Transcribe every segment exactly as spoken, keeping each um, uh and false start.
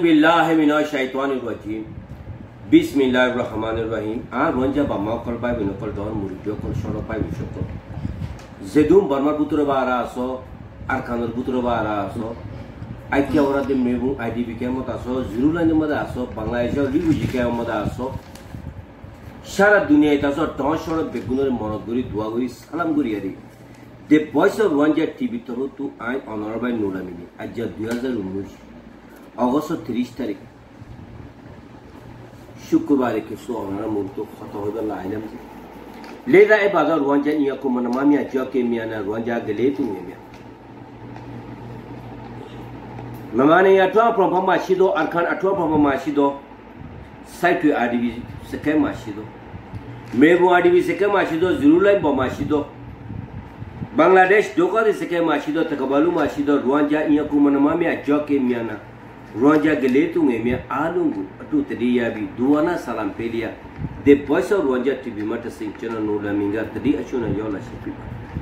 बिल्लाहि मिनाश शैतानिर रजीम बिस्मिल्लाहिर रहमानिर रहीम आ रंजा बामा कल बाय बिनो कल दर मुरिदो कल सरो बाय बिशको जेदुम बर्मा बुतुर बारा आसो आरखानर बुतुर बारा आसो आइकिया वरा दे मेबु आईडीबी के मत आसो जिरुलानि मदा आसो बांग्लादेशो लिगुजी के मदा आसो सारा दुनिया तासो दशर बेगुनर मनगुरी दुआगुरी सालाम गुरी आरी The voice of Rwanda T V toro tu I honorable Nulamini aja দুই হাজার উনিশ অগস্ট ত্রিশ তারিখ শুক্রবার কে সো আমরা মুতো খত হইবা লাইলাম লেদা এ বাজার Rwanda নিয়া কো মনা মামিয়া জকে মিয়ানা Rwanda গলে তু মিয়া মামানে আটwa প্রভামা শিদো আরখান আটwa প্রভামা শিদো সাইটু আডিবি সেকেমা শিদো মেবু আডিবি সেকেমা শিদো জিরুলাই বমা শিদো Bangladesh dokari seke mashido takabalu mashido Rwanda iya kumanamamia joke miana Rwanda geletu ngemia alungu atu tadiya bi duana salam pelia The voice of Rwanda T V mata sinchana nula minga tadi achuna yola shipi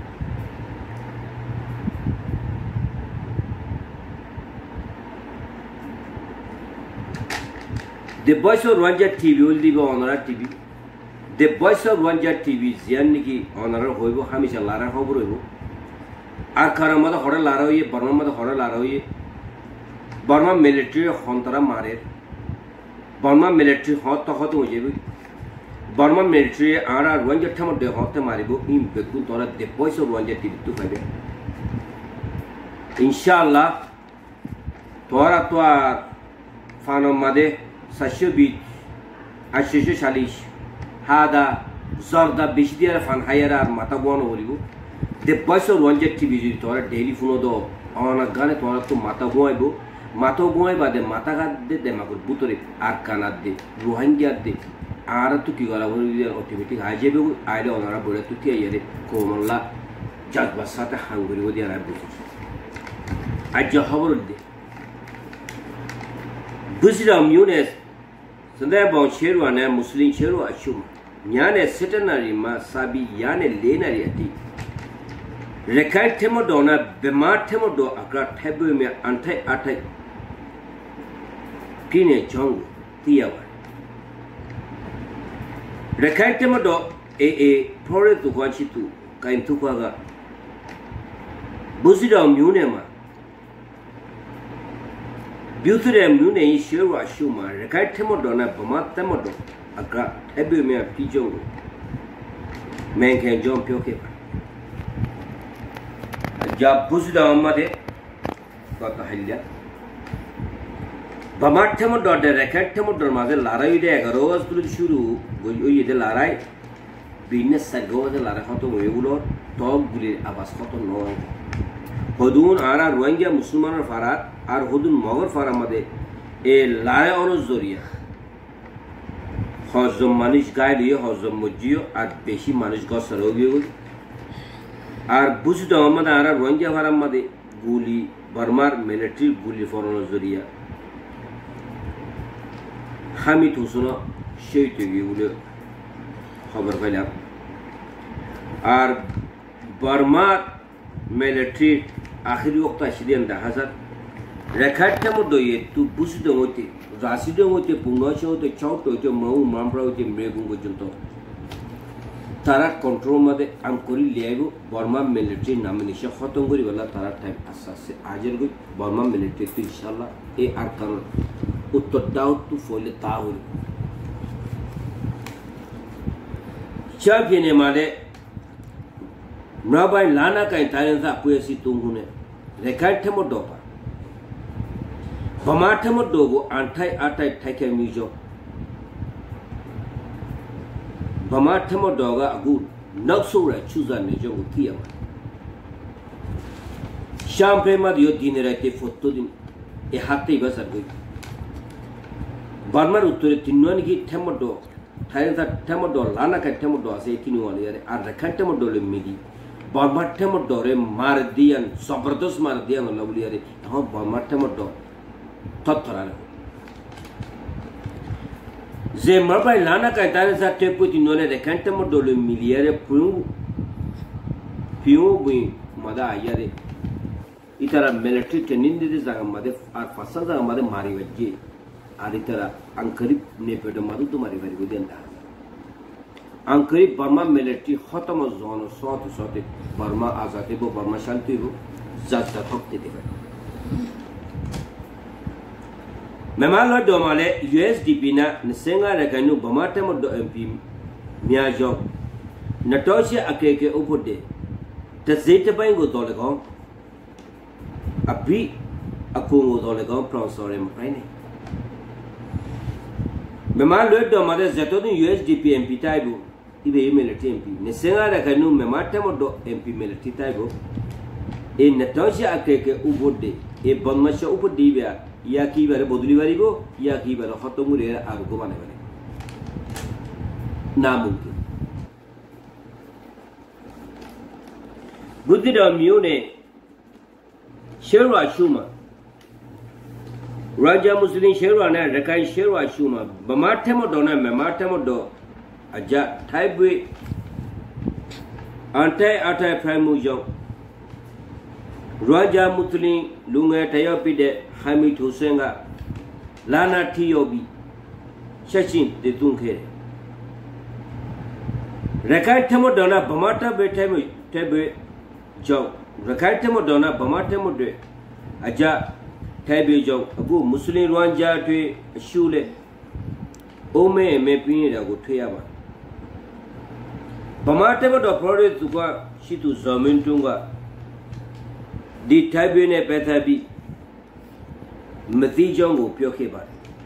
The voice of Rwanda T V will be honora T V The voice of Rwanda T V zianni ki honor hoibo hamisha lara khobor hoibo ar karamada hore lara hoye Burma mada hore lara hoye Burma military hontara mare Burma military hot to hot hoye Burma military ara Rwanda thamo de hot maribo in bekun tora the voice of Rwanda T V tu khaibe inshallah tora to fano made sashobi ashisho shalish Hada Zorda Bishdiara fan Hayara Matabuano Olivo. The voice of Rwanda T V Tora daily funo on a gun at one to Matabuaibo, Matabuai by the Mataga de Demagur Butore, Arcana de Rohingya de Ara to Kigara activity, Hajebu, Ida on Arabura to Tiere, Komola, Jadbasata, Hungary with the Arabs. I just hovered. Busidam Yunes, Sandaba Cheruana, Muslim Cheru Ashuma. Nyane setenari ma sabi yane lenari ati rekai temodona bema temodo akra thebe me antai atai kine jong tiawa rekai temodo e e pore tu kwanchi tu kain tu kwaga buzida myune ma beauty myune isheru ashuma rekai temodona bema temodo Akra ebe me a pigeon man can jump your keeper. A job pussy down mother got the hilia. Bamatamo dot the recatamo mother Lara de Garos to the Shuru, go you the Larai, Venus Sago the Larahoto Webulo, Tog Gully Abascoto no. Hodun Ara Rwanda Musulman Farad, are Hodun Mogar Faramade, a Lara or Zoria. Hozom manish gaili hozom mujio at beshi manish gosarogi ar buzda amad ara Rwanda faramade guli Burma military guli foreign zoria hamit husuna sheytegi ule khabar fayla ar Burma military akhiri waqt ashidin da hazar rekat tamo doye tu buzda mote Rasido mote pungasho to chauto to mau mambra to megungo junto Tara control made amkori lego Burma military nomination khotongori wala tara time asase ajergo Burma military to inshallah e arkan uttor daw to fole taul Chapiene male Mrabai lana kai talenza puesi tungune rekate modopa Bamatamo dogo anti atai take mujo Bamatamo doga agud Naksura chuza nejo utia Champe madio dinerate fotodin e hate basargo Burma uttore tinwani ki temodo Thailand temodo lana ka temodo ase kinwani yare ar rakatamo dole midi Burma temodo re mardian sabardos mardian lovely yare ha Burma temodo Tottara Ze marbai lana ka tane sa tepu tinone de kantamo dole miliare pu piu bui mada ayare itara military training de zaga made ar fasal zaga made mari wajje aritara ankarib ne pedo madu tumari bari godian da ankarib Burma military khatam zone sot sot Burma azate bo Burma shanti bo zatta thokte debe memalo domale U S D P na nsenga rekanu Burma temo do M P miajo natoshi akeke upode tazete bai go dole ko abri akungo dole ko professor em raine memalo domale zeto U S D P M P taibu ibe military M P nsenga rekanu mema temo do M P military taibu e natoshi akeke upode e Burma sha upode bia या की बारे बदली बारी को या की बारे खत्म हो रहा है आगे को बने बने नामुमकिन बुद्धि रामियों ने शेरवा शुमा राजा मुस्लिम शेरवा ने रकाई शेरवा शुमा बमाटे मो दोना में माटे मो दो अजा थाइबे अंटे अटे फैमुजो राजा मुस्लिम लुंगे तयो पिडे Hamid Hussein Lana Tiobi Shachin de Dunke Rakai Temo Dona Bamata Betemo Tebe Joe Rakai Temo Dona Bamata Mode Aja Tabe Joe Abu Muslim Rwanja to Shule Ome Mepini Ago Tuyama Bamata do Product Tuga Shitu Zomintunga Di Tabine Betabi Matijong go pyoke ba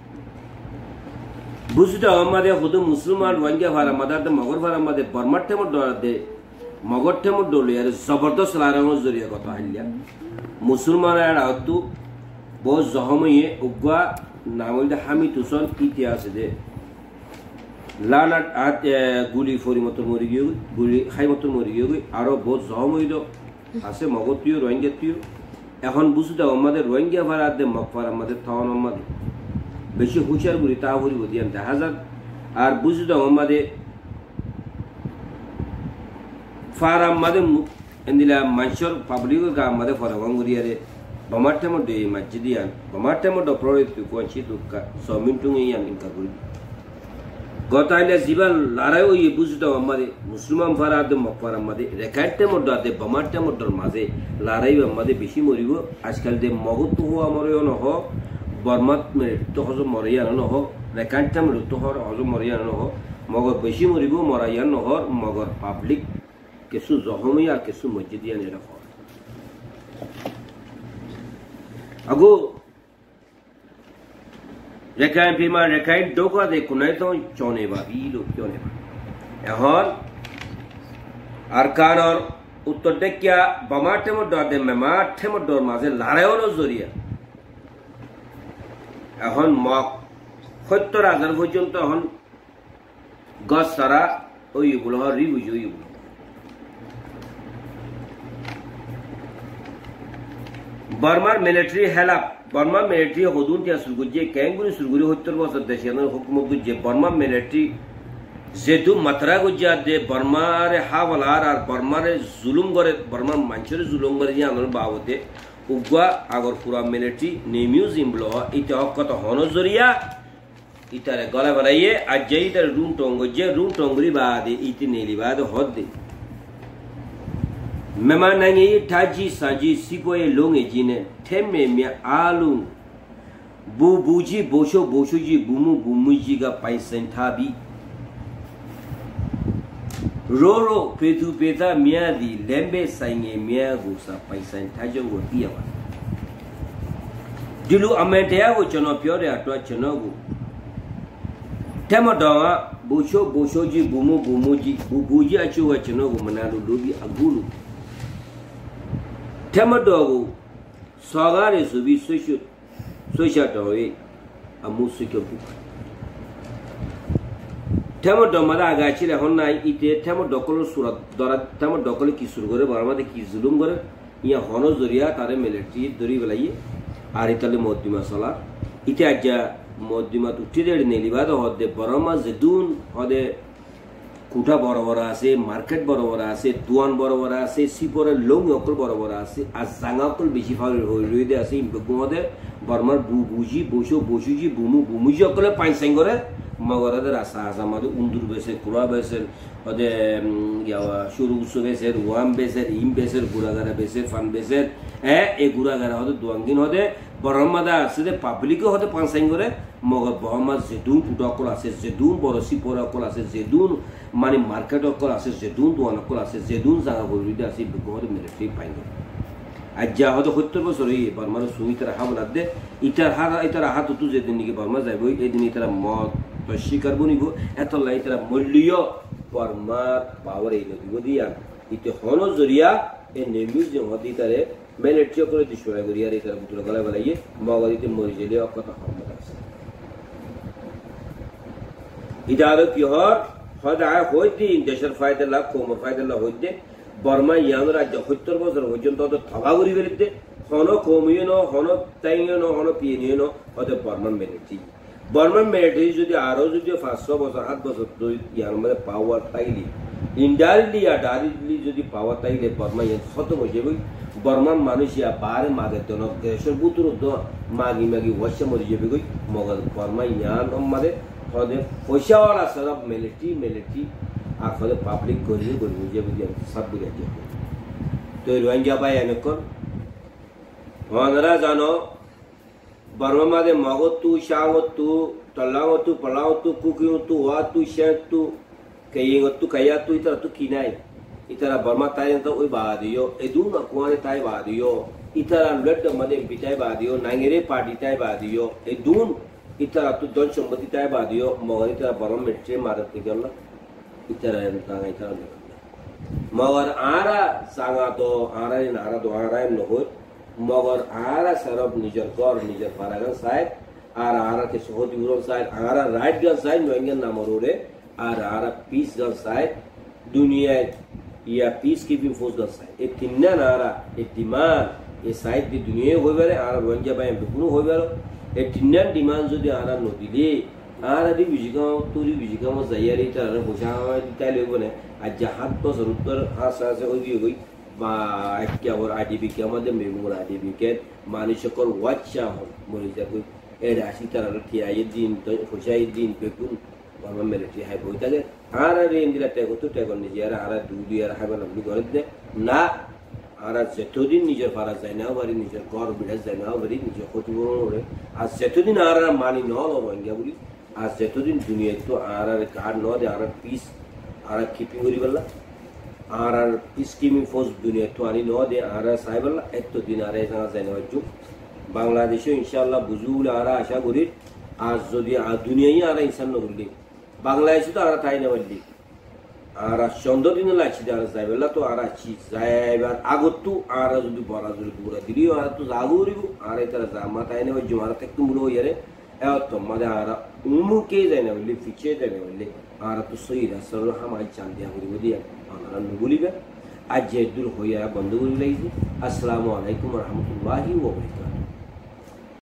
busuda amade hudu musliman wanja fara madar de magor fara made barmatte mo dor de magotte mo dole yar zabardast larano zuriya kota halya musliman ara atu bo zahamiye ugwa namul de Hamid Hussein itihas de lanat at guli fori motor mori gyo guli khay motor mori gyo aro bo zahamiye do ase magotiyo roingetiyo এখন বুঝতে আমাদের রোহিঙ্গা ভাড়াতে মকফার আমাদের থাওয়ান আমাদের বেশি হুঁশিয়ার গুলি তা হরি বদিয়ান দেখা যাক আর বুঝতে আমাদের ফারা আমাদের এন্দিলা মানসর পাবলিক গা আমাদের ফরাঙ্গুরিয়ারে বমাটে মধ্যে মসজিদিয়ান বমাটে মধ্যে প্রয়োগ কোনছি দুকা সমিন্টুং ইয়ান ইনকা গুলি গতাইলে জিবাল লড়াই ওই বুঝতে আমাদের মুসলমান ফারাতে মকফার আমাদের রেকাইটে মধ্যে বমাটে মধ্যে মাঝে লড়াই আমাদের বেশি মরিব আজকাল যে মগত হওয়া মরেও নহ বর্মাত মৃত্যু হজম মরিয়া নহ রেকাইটে মৃত্যু হওয়ার হজম মরিয়া নহ মগর বেশি মরিব মরাইয়া নহর মগর পাবলিক কিছু জহমি আর কিছু মসজিদিয়ান এরা হয় আগো রেকাই বিমা রেকাই ডোকা দে কোনাই তো চনে বাবি লোক চনে বা এখন আরকানর উত্তর দেখিয়া বামাটে মধ্যে দে মেমাটে মধ্যে মাঝে লড়াইও জরিয়া এখন মক সত্তর হাজার পর্যন্ত এখন গছ সারা ওই গুলো রিবুজ ওইগুলো বার্মার military help Burma military hodun tia surguje kenguri surguri hottor was the Sian hukumat guje Burma military zedu matra guje de Burma re havalar ar Burma re zulum gore Burma manchur zulum gore janor bawote ugwa agor pura military nemus imblo ite hakkat hono zoriya itare gola baraye ajjai tar room tongoje room tongri baade iti neli baade hodde Memanangi taji saji sigoye longe jine teme mia alung bu buji bosho bosho ji bumu bumu ji ga paisen thabi roro petu peta mia di lembe sainge mia go sa paisen thajo go tiawa dilu amentea go chono pyore atwa chono go tema dawa bosho bosho ji bumu bumu ji bu buji achu go chono go manalu lobi agulu Temadogo Sagare Subi Social Social Toy a Musika book. Temadomada Gachila Hona ite Temodokolo Surat Dora Temodokolo Kisurgore Barma de Kizulungore ia Hono Zuria Tare military Duri Valaye Aritale Modima Sala ite Aja Modima to Tided Nelivado or the Barama Zedun or the কুটা বড় বড় আছে market বড় বড় আছে দোয়ান বড় বড় আছে সিপরের লং অকল বড় বড় আছে আর জাঙা অকল বেশি ভাবে রইদে আছে ইমবে বর্মার বু বুঝি বসো বসুজি বুমু বুমুজি অকলে পাইন সাইঙ্গরে মগরাদে রাস্তা আছে আমাদের উন্দুর বেসের কুড়া বেসের ওদে সরু উৎস বেসের ওয়াম বেসের ইম বেসের গুড়াগারা বেসের ফান বেসের হ্যাঁ এই গুড়াগারা হতে দোয়াঙ্গিন হতে বরমাদা আছে যে পাবলিকও হতে পান সাইঙ্গরে মগর বহমাদ জেদুন ফুটা অকল আছে জেদুন বড় সিপর অকল আছে জেদুন মানে মার্কেট অকল আছে জেদুন দোয়ান অকল আছে জেদুন জায়গা গরিবিদে আছে বিগত মিলিটারি পাইন আজ যা হয়তো সত্তর বছর এই বর্মার সুই তারা হাব না দে ইটার হার ইটার হাত তো যেদিন নাকি বর্মা যাইব এই দিন তারা মত স্বীকার বনিব এত লাই তারা মূল্য বর্মার পাওয়ার এই নদীব দিয়া ইতে হন জরিয়া এই নেমিউজ যে হদি তারে মিলিটারি করে দিশরা গরিয়া রে তারা বুতলা গলা বলাইয়ে মগরিতে মরি জেলে কথা ক্ষমতা আছে ইদারে কি হর হদা হইতি দেশের ফায়দা লাভ কোমর ফায়দা লাভ হইতে বর্মা ইয়ান রাজ্য সত্তর বছর পর্যন্ত থবা করি বেরিতে হন কমিয়ে ন হন তাইয়ে ন হন পিয়ে ন হতে বর্মান মিলিটারি বর্মান মিলিটারি যদি আরো যদি পাঁচশো বছর সাত বছর ইয়ার মধ্যে পাওয়ার তাইলি ইনডাইরেক্টলি আর ডাইরেক্টলি যদি পাওয়ার তাইলে বর্মা ইয়ান খতম হয়ে যাবে বর্মান মানুষ ইয়া বারে মাগে তো দেশের বুতুর মাগি মাগি ওয়াশা মরে যাবে গই মগর বর্মা ইয়ান আমাদের হদে পয়সাওয়ালা সব মিলিটারি মিলিটারি আর ফলে পাবলিক করিয়ে করি বুঝে বুঝে সব বুঝে যাবে তো রোহিঙ্গা ভাই এনেকন হনরা জানো বর্মা মাদে মগতু শাওতু তলাওতু পলাওতু কুকিউতু ওয়াতু শেতু কেয়িংতু কায়াতু ইতরা তু কিনাই ইতরা বর্মা তাই তো ওই বাদিও এদুন আকওয়ানে তাই বাদিও ইতরা লট মাদে বিটাই বাদিও নাঙ্গেরে পার্টি তাই বাদিও এদুন ইতরা তু দন সম্পত্তি তাই বাদিও মগর ইতরা বর্মা মেট্রে মারতে গেল ইতরা এন্তাঙ্গা ইতরা মগর আরা সাঙ্গা তো আরা নারা তো আরা নহর মগর আরা সরব নিজের ঘর নিজের পারাগান সাইড আর আরা কে সহতি উরন সাইড আরা রাইট গান সাইড নয়ঙ্গেন নামর ওরে আর আরা পিস গান সাইড দুনিয়ায় ইয়া পিস কিপিং ফোর্স গান সাইড এ তিননা নারা এ ডিমান্ড এ সাইড দি দুনিয়ায় হই পারে আর রোহিঙ্গা বাই বিপুনো হই পারে এ তিননা ডিমান্ড যদি আরা নদিলে আর আদি বিজিগাঁও তুরি বিজিগাঁও যাইয়ারি তার পয়সা দিতাই লইব না আর জাহাজ বছর উত্তর আশা আছে ওই দিয়ে গই বা একটা ওর আইডিবি কে আমাদের মেমোর আইডিবি কে মানুষ সকল ওয়াচ্চা মরে যাবে এর আসি তার ঠিয়াই দিন পয়সা দিন বেকুন আমার মিলিটারি হাই বই থাকে আর আর ইন্দিরা টেগো তো টেগো নিজে আর আর দুই দুই আর হাইবা নামনি করে দে না আর যেতদিন নিজের পারা যায় না বাড়ি নিজের ঘর বিড়া যায় না বাড়ি নিজের ক্ষতিপূরণ করে আর যেতদিন আর আর মানি ন রোহিঙ্গা বলি আর যেতদিন দুনিয়ায় তো আর আর কার্ড ন দে আর পিস আর কিপিং করি বললা আর আর স্কিমিং ফোর্স দুনিয়া তো আনি ন দে আর সাইবল্লা এত দিন আর জানা যায় না যুগ বাংলাদেশে ইনশাআল্লাহ বুঝুলে আর আশা করি আর যদি দুনিয়ায় আর ইনসান নগরলি বাংলাদেশে তো আর তাই না বললি আর চন্দ্র দিন লাগছি আর যাইবেলা তো আর আছি যাইবার আগত তো আর যদি বড় যদি পুরা দিলি আর তো যাগো করিব আর তারা জামা তাই না ওই জমারা থেকে মুড়ো ইয়ারে এ তো মাদে আর উমুকে যায় না বললি ফিচে যায় না বললি আর তো সই রাসল হামাই চান্দিয়া করিব দিয়া আমরা নবলিবে আজ যে দূর হইয়া বন্ধ করি লাইছি আসসালামু আলাইকুম ওয়া রাহমাতুল্লাহি ওয়া বারাকাতুহু।